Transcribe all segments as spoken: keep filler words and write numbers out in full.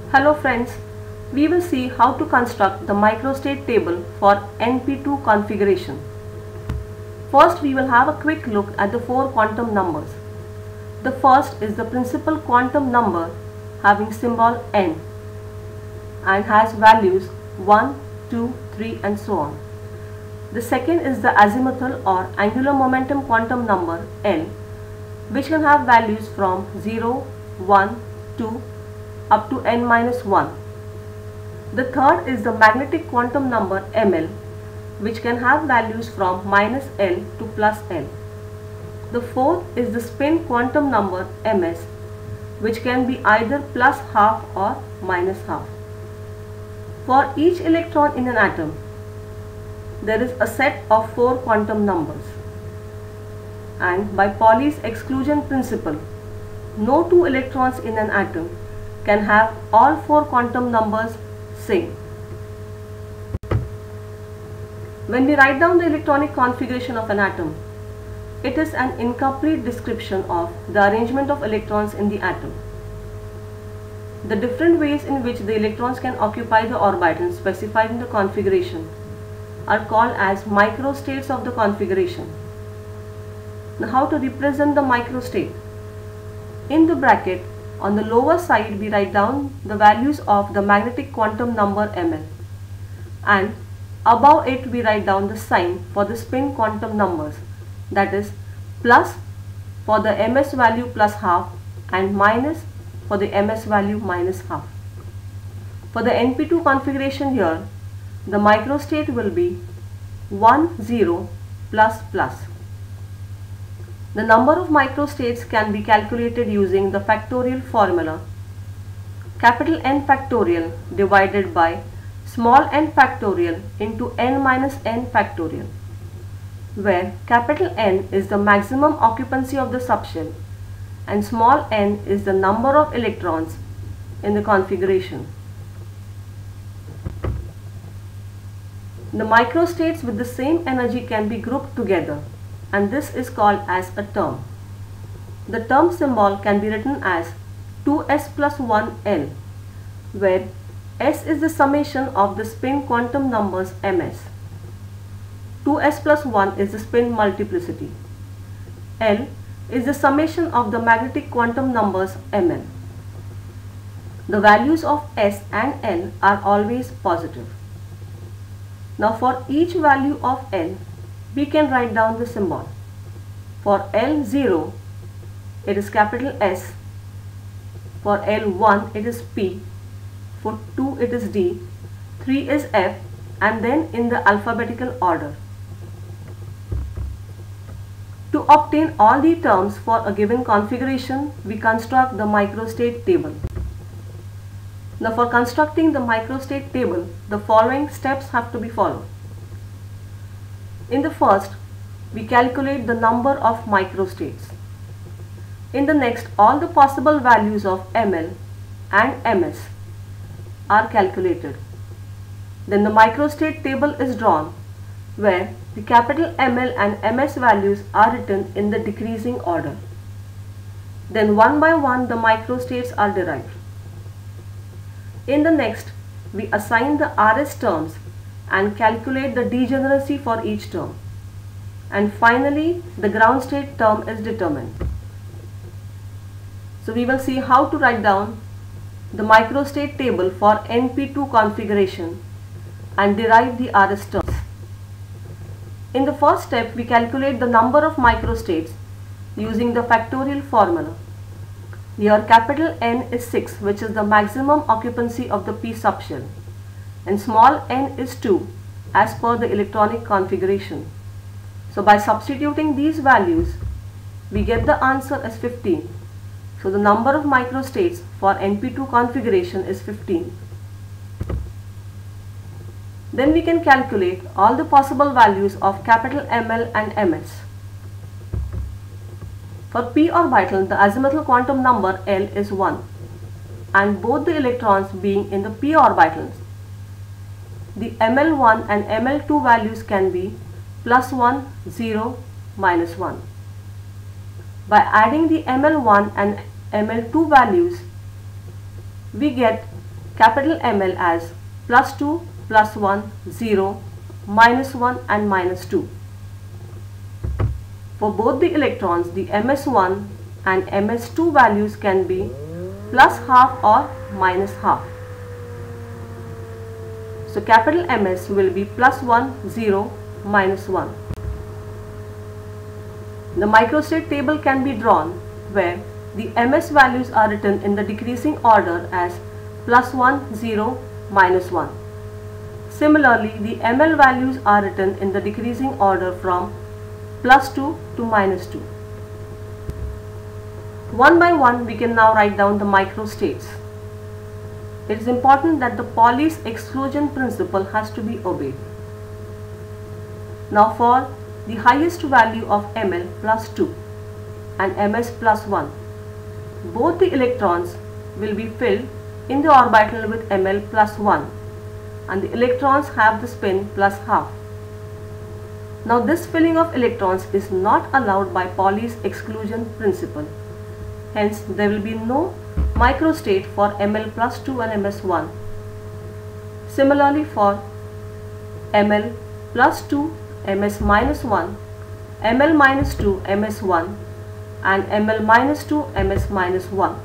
Hello friends, we will see how to construct the microstate table for N P two configuration. First we will have a quick look at the four quantum numbers. The first is the principal quantum number having symbol N and has values one, two, three and so on. The second is the azimuthal or angular momentum quantum number L, which can have values from zero, one, two up to n minus one. The third is the magnetic quantum number M L, which can have values from minus L to plus L. The fourth is the spin quantum number M S, which can be either plus half or minus half. For each electron in an atom, there is a set of four quantum numbers. And by Pauli's exclusion principle, no two electrons in an atom can have all four quantum numbers same. When we write down the electronic configuration of an atom, it is an incomplete description of the arrangement of electrons in the atom. The different ways in which the electrons can occupy the orbitals specified in the configuration are called as microstates of the configuration. Now, how to represent the microstate? In the bracket, on the lower side we write down the values of the magnetic quantum number M L, and above it we write down the sign for the spin quantum numbers, that is plus for the M S value plus half and minus for the M S value minus half. For the N P two configuration here, the microstate will be one, zero plus plus. The number of microstates can be calculated using the factorial formula capital N factorial divided by small n factorial into n minus n factorial, where capital N is the maximum occupancy of the subshell and small n is the number of electrons in the configuration. The microstates with the same energy can be grouped together, and this is called as a term. The term symbol can be written as two s plus one L, where S is the summation of the spin quantum numbers M S. two s plus one is the spin multiplicity. L is the summation of the magnetic quantum numbers M L. The values of S and L are always positive. Now for each value of L, we can write down the symbol. For L zero, it is capital S. For L one, it is P. For two, it is D. three is F, and then in the alphabetical order. To obtain all the terms for a given configuration, we construct the microstate table. Now for constructing the microstate table, the following steps have to be followed. In the first, we calculate the number of microstates. In the next, all the possible values of M L and M S are calculated. Then the microstate table is drawn, where the capital M L and M S values are written in the decreasing order. Then one by one the microstates are derived. In the next, we assign the R S terms and calculate the degeneracy for each term. And finally, the ground state term is determined. So we will see how to write down the microstate table for N P two configuration and derive the R S terms. In the first step, we calculate the number of microstates using the factorial formula. Here capital N is six, which is the maximum occupancy of the P subshell, and small n is two as per the electronic configuration. So by substituting these values, we get the answer as fifteen. So the number of microstates for N P two configuration is fifteen. Then we can calculate all the possible values of capital M L and M S. For p orbital, the azimuthal quantum number L is one, and both the electrons being in the p orbitals, the M L one and M L two values can be plus one, zero, minus one. By adding the M L one and M L two values, we get capital M L as plus two, plus one, zero, minus one and minus two. For both the electrons, the M S one and M S two values can be plus half or minus half. So capital M S will be plus one, zero, minus one. The microstate table can be drawn where the M S values are written in the decreasing order as plus one, zero, minus one. Similarly, the M L values are written in the decreasing order from plus two to minus two. One by one, we can now write down the microstates. It is important that the Pauli's exclusion principle has to be obeyed. Now for the highest value of M L plus two and M S plus one, both the electrons will be filled in the orbital with M L plus one and the electrons have the spin plus half. Now this filling of electrons is not allowed by Pauli's exclusion principle. Hence there will be no microstate for M L plus two and M S one. Similarly for M L plus two, M S minus one, M L minus two, M S one and M L minus two, M S minus one.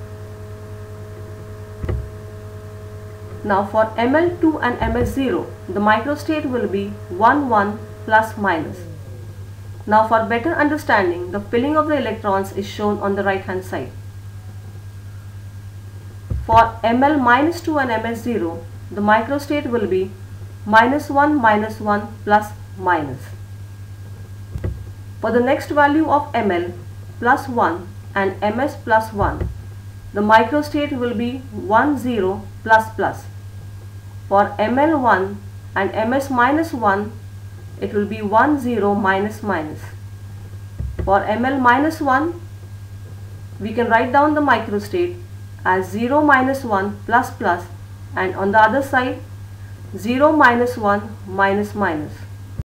Now for M L two and M S zero, the microstate will be one, one plus minus. Now for better understanding, the filling of the electrons is shown on the right hand side. For M L minus two and M S zero, the microstate will be minus one, minus one plus minus. For the next value of M L plus one and M S plus one, the microstate will be one, zero plus plus. For M L one and M S minus one, it will be one, zero minus minus. For M L minus one, we can write down the microstate as zero minus one plus plus and on the other side zero minus one minus minus.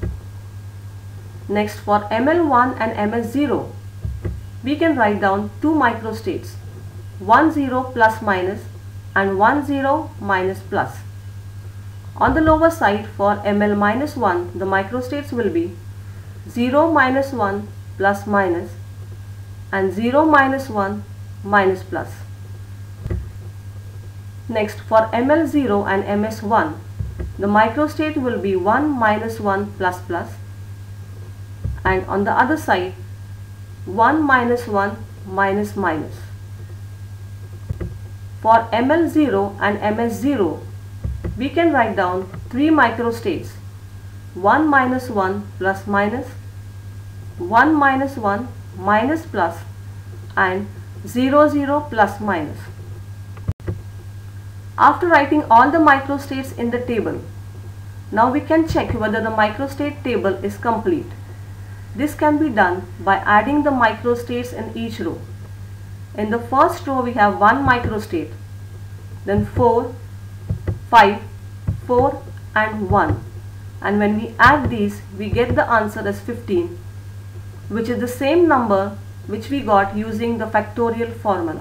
Next for M L one and M S zero, we can write down two microstates, one, zero plus minus and one, zero minus plus. On the lower side for M L minus one, the microstates will be zero minus one plus minus and zero minus one minus plus. Next for M L zero and M S one, the microstate will be one minus one plus plus and on the other side one minus one minus minus. For M L zero and M S zero, we can write down three microstates, one minus one plus minus, one minus one minus plus and zero, zero plus minus. After writing all the microstates in the table, now we can check whether the microstate table is complete. This can be done by adding the microstates in each row. In the first row we have one microstate, then four, five, four and one, and when we add these we get the answer as fifteen, which is the same number which we got using the factorial formula.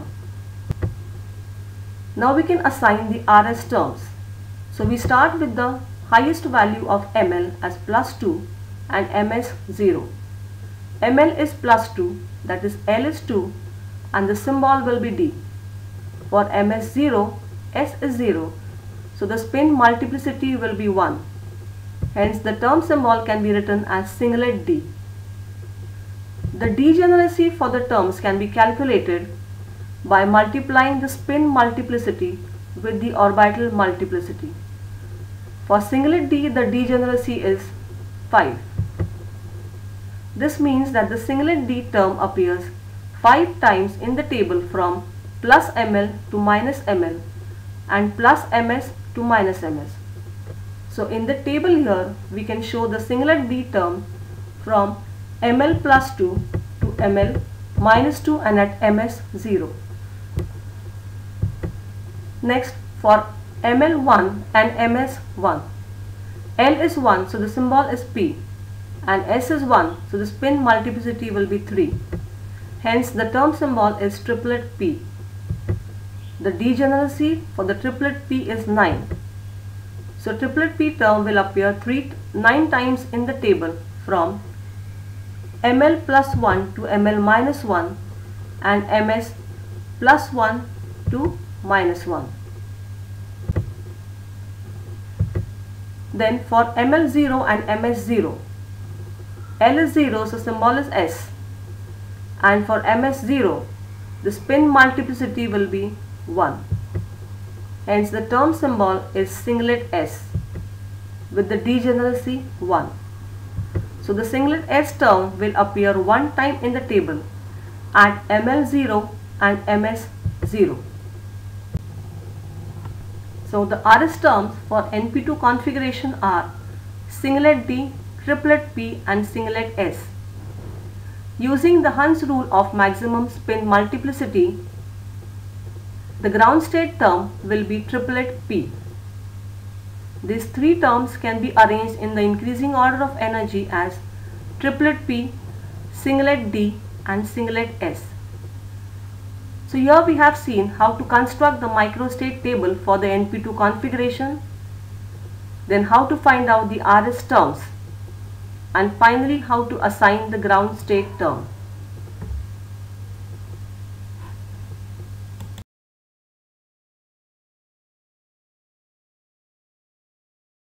Now we can assign the R S terms. So we start with the highest value of M L as plus two and M S zero. M L is plus two, that is L is two and the symbol will be D. For M S zero, S is zero, so the spin multiplicity will be one. Hence the term symbol can be written as singlet D. The degeneracy for the terms can be calculated by multiplying the spin multiplicity with the orbital multiplicity. For singlet D, the degeneracy is five. This means that the singlet D term appears five times in the table from plus M L to minus M L and plus M S to minus M S. So in the table here we can show the singlet D term from M L plus two to M L minus two and at M S zero. Next for M L one and M S one, L is one, so the symbol is P, and S is one, so the spin multiplicity will be three. Hence the term symbol is triplet P. the degeneracy for the triplet P is nine. So triplet P term will appear three, nine times in the table from ml plus one to ml minus one and ms plus one to minus one. Then for ml zero and ms zero, L is zero, so symbol is S, and for ms zero the spin multiplicity will be one. Hence the term symbol is singlet S with the degeneracy one. So the singlet S term will appear one time in the table at ml zero and ms zero. So the R S terms for N P two configuration are singlet D, triplet P and singlet S. Using the Hund's rule of maximum spin multiplicity, the ground state term will be triplet P. These three terms can be arranged in the increasing order of energy as triplet P, singlet D and singlet S. So here we have seen how to construct the microstate table for the N P two configuration, then how to find out the R S terms, and finally how to assign the ground state term.